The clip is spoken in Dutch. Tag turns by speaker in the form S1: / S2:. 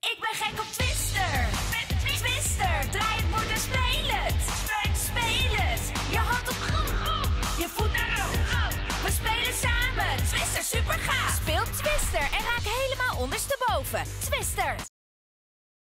S1: Ik ben gek op Twister. Twister, draai het bord en speel het. Speel het. Je hand op je voet naar we spelen samen. Twister, super gaaf. Speel Twister en raak helemaal ondersteboven. Twister.